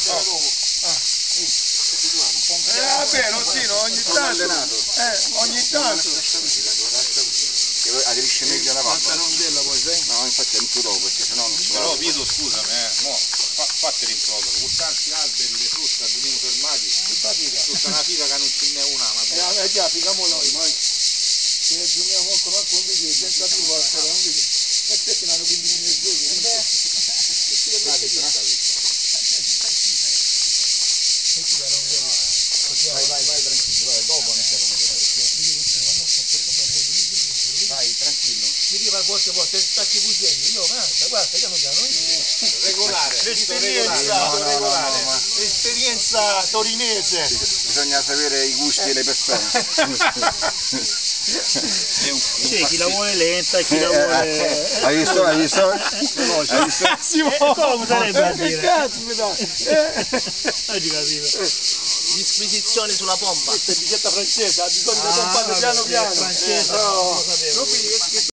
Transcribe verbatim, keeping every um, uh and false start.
Eh vabbè, Rossino, ogni tanto, eh, ogni tanto. Che aderisce meglio una volta. Quanta rondella poi, sai? No, infatti è un tuo dopo, perché sennò non si Però Pietro scusami, eh, mo, fa, fate rimprovero, con tanti alberi, le frutta, veniamo fermati, Tutta figa. tutta una figa che non ce n'è una, ma Eh, eh già, figamo noi, noi. Se aggiungiamo ancora con video, senza più ancora, non vedi? Aspetti, ne hanno quindici giorni. Vai, vai, vai tranquillo, vai, dopo ne sarà. Vai, tranquillo. Mi dica qualche volta, stacchi fuggendo, io guarda, guarda, piano piano. regolare, L'esperienza, no, no, no, no, ma... l'esperienza torinese. Bisogna sapere i gusti delle persone. Sì, chi la vuole lenta, chi la vuole... Hai visto? Hai visto? Hai visto? Come sarebbe a dire? Caspita! Oggi capito. Disquisizione sulla pompa. Questa è bicetta francese, ha bisogno di pompare piano piano. Francese, No. non lo sapevo.